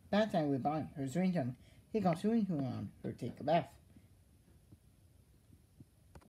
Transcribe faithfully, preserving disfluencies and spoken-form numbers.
That time with Barney, her strange tongue, he comes swinging around her take a bath.